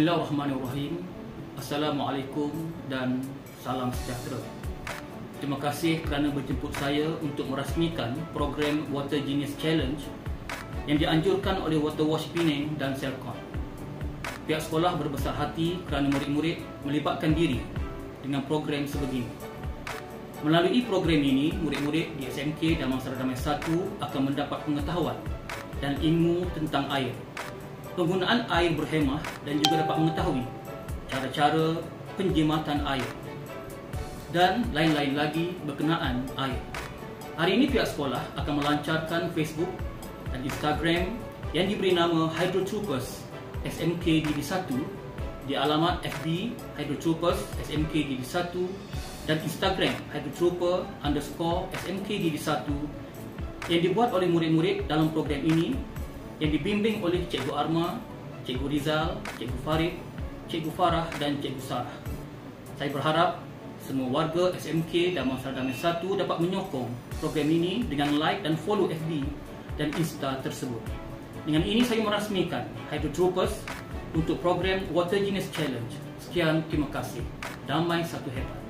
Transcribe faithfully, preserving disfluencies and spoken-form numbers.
Bismillahirrahmanirrahim. Assalamualaikum dan salam sejahtera. Terima kasih kerana berjemput saya untuk merasmikan program Water Genius Challenge yang dianjurkan oleh Waterwash Penang dan Selcon. Pihak sekolah berbesar hati kerana murid-murid melibatkan diri dengan program sebegini. Melalui program ini, murid-murid di S M K Damansara Damai satu akan mendapat pengetahuan dan ilmu tentang air, penggunaan air berhemah, dan juga dapat mengetahui cara-cara penjimatan air dan lain-lain lagi berkenaan air. Hari ini pihak sekolah akan melancarkan Facebook dan Instagram yang diberi nama Hydrotroopers S M K D D satu di alamat F B Hydrotroopers S M K D D satu dan Instagram Hydrotrooper underscore S M K D D satu yang dibuat oleh murid-murid dalam program ini yang dibimbing oleh Cikgu Arma, Cikgu Rizal, Cikgu Farid, Cikgu Farah dan Cikgu Sarah. Saya berharap semua warga S M K Damansara Damai satu dapat menyokong program ini dengan like dan follow F B dan Insta tersebut. Dengan ini saya merasmikan Hydrotroopers untuk program Water Genius Challenge. Sekian, terima kasih. Damai satu hebat.